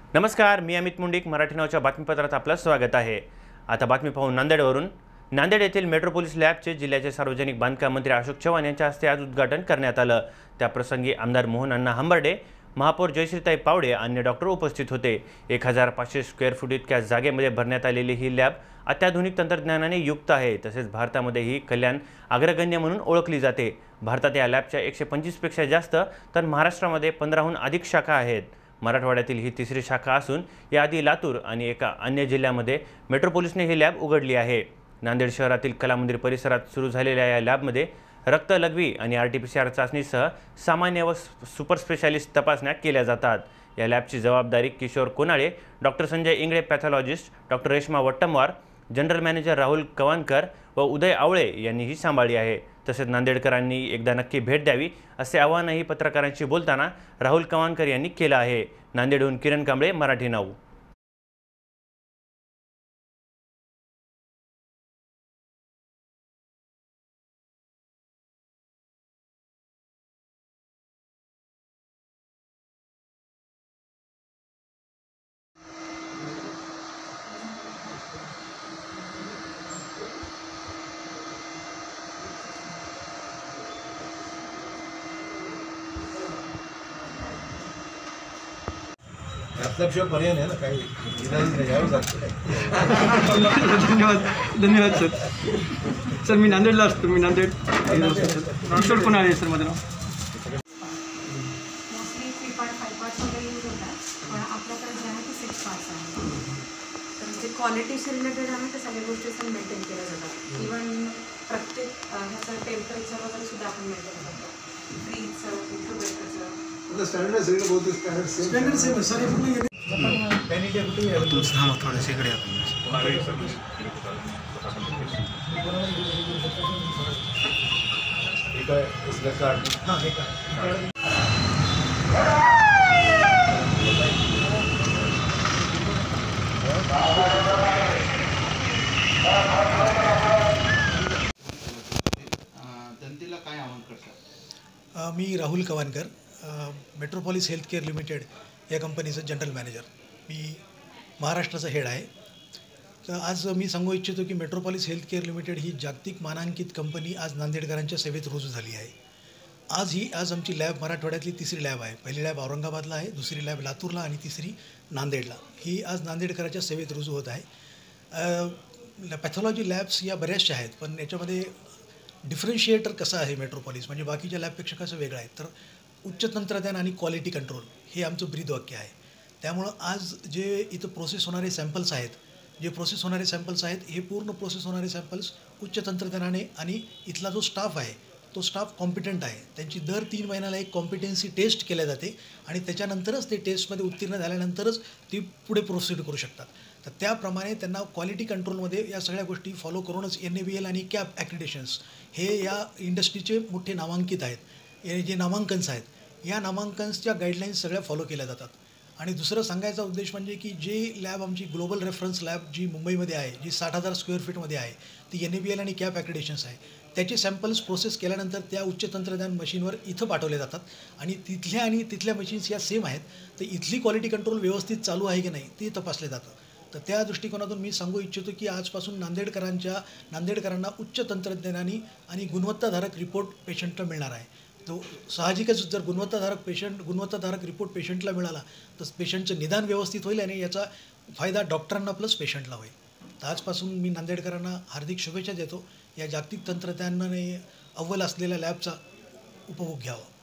नमस्कार, मी अमित मुंडिक. मराठी नावाच्या बातमीपत्रात आपलं स्वागत आहे. आता बातमी पाहू नांदेडवरून. नांदेड येथील मेट्रोपोलिस लॅबचे जिल्ह्याचे सार्वजनिक बांधकाम मंत्री अशोक चव्हाण यांच्या हस्ते आज उद्घाटन करण्यात आलं. त्याप्रसंगी आमदार मोहन अण्णा हंबर्डे, महापौर जयश्रीताई पावडे आणि डॉक्टर उपस्थित होते. 1500 स्क्वेअर फूट इतक्या जागेमध्ये भरण्यात आलेली ही लॅब अत्याधुनिक तंत्रज्ञानाने युक्त आहे. तसेच भारतामध्ये ही कल्याण अग्रगण्य म्हणून ओळखली जाते. भारतात या लॅबच्या 125 पेक्षा जास्त तर महाराष्ट्रामध्ये 15हून अधिक शाखा आहेत. मराठवाड्यातील ही तिसरी शाखा असून याआधी लातूर आणि एका अन्य जिल्ह्यामध्ये मेट्रोपोलिसने ही लॅब उघडली आहे. नांदेड शहरातील कलामंदिर परिसरात सुरू झालेल्या या लॅबमध्ये रक्त, लघवी आणि RT-PCR चाचणीसह सामान्य व सुपर स्पेशालिस्ट तपासण्या केल्या जातात. या लॅबची जबाबदारी Kishore Konale, doctor Sanjay Ingale pathologist, doctor Reshma Vattamwar, general manager Rahul Kawankar व उदय आवळे यांनीही सांभाळली आहे. तसेच नांदेडकरांनी एकदा नक्की भेट द्यावी असे आवाहनही पत्रकारांशी बोलताना राहुल कवानकर यांनी केलं आहे. नांदेडहून किरण कांबळे, मराठी नाऊ. आपल्याशिवाय पर्याय नाही ना, काही यावं लागतं. धन्यवाद सर. सर मी नांदेडला असतो. मी नांदेड किशोर कोणाळे सर माझं नाव. मोस्टली 3.5 पार्ट्स वगैरे यूज होतात, पण आपल्याकडे जे आहे ते 6 पार्ट्स आहेत. तर जे क्वालिटीशी रिलेटेड आहे ते सगळ्या गोष्टी पण मेंटेन केल्या जातात. इवन प्रत्येक ह्याचं टेम्परेचर वगैरे सुद्धा आपण मेंटेन करतो. फ्रीजचं, इन्क्युबेटरचं स्टँडर्ड सगळं बहुत स्टँडर्ड सेम सर. थोडेसे इकडे जनतेला काय आवाहन करतात? मी Rahul Kawankar, Metropolis health care limited या कंपनीचं जनरल मॅनेजर. मी महाराष्ट्राचा हेड आहे. तर आज मी सांगू इच्छितो की मेट्रोपोलिस हेल्थ केअर लिमिटेड ही जागतिक मानांकित कंपनी आज नांदेडकरांच्या सेवेत रुजू झाली आहे. आज आमची लॅब मराठवाड्यातली तिसरी लॅब आहे. पहिली लॅब औरंगाबादला आहे, दुसरी लॅब लातूरला आणि तिसरी नांदेडला. ही आज नांदेडकरांच्या सेवेत रुजू होत आहे. पॅथॉलॉजी लॅब्स या बऱ्याचशा आहेत, पण याच्यामध्ये डिफरन्शिएटर कसं आहे मेट्रोपोलिस म्हणजे बाकीच्या लॅबपेक्षा कसं वेगळं आहे, तर उच्च तंत्रज्ञान आणि क्वालिटी कंट्रोल हे आमचं ब्रीदवाक्य आहे. त्यामुळं आज जे इथं प्रोसेस होणारे सॅम्पल्स आहेत, हे पूर्ण प्रोसेस होणारे सॅम्पल्स उच्च तंत्रज्ञानाने आणि इथला जो स्टाफ आहे तो स्टाफ कॉम्पिटंट आहे. त्यांची दर 3 महिन्याला एक कॉम्पिटन्सी टेस्ट केल्या जाते आणि त्याच्यानंतरच ते टेस्टमध्ये उत्तीर्ण झाल्यानंतरच ती पुढे प्रोसीड करू शकतात. तर त्याप्रमाणे त्यांना क्वालिटी कंट्रोलमध्ये या सगळ्या गोष्टी फॉलो करूनच NABL आणि CAP ॲक्रिडेशन्स हे या इंडस्ट्रीचे मोठे नामांकित आहेत. हे जे नामांकन्स आहेत, या नामांकन्सच्या गाईडलाईन्स सगळ्या फॉलो केल्या जातात. आणि दुसरं सांगायचा उद्देश म्हणजे की जे लॅब आमची ग्लोबल रेफरन्स लॅब जी मुंबईमध्ये आहे, जी 60,000 स्क्वेअर फीटमध्ये आहे, ती NABL आणि CAP ॲक्रिडेशन्स आहे. त्याचे सॅम्पल्स प्रोसेस केल्यानंतर त्या उच्च तंत्रज्ञान मशीनवर इथं पाठवले जातात आणि तिथल्या मशीन्स या सेम आहेत. तर इथली क्वालिटी कंट्रोल व्यवस्थित चालू आहे की नाही ते तपासले जातं. तर त्या दृष्टिकोनातून मी सांगू इच्छितो की आजपासून नांदेडकरांना उच्च तंत्रज्ञानाने आणि गुणवत्ताधारक रिपोर्ट पेशंटला मिळणार आहे. तो साहजिकच जर गुणवत्ताधारक रिपोर्ट पेशंटला मिळाला तर पेशंटचं निदान व्यवस्थित होईल आणि याचा फायदा डॉक्टरांना प्लस पेशंटला होईल. तर आजपासून मी नांदेडकरांना हार्दिक शुभेच्छा देतो. या जागतिक तंत्रज्ञानाने अव्वल असलेल्या लॅबचा उपभोग घ्यावा.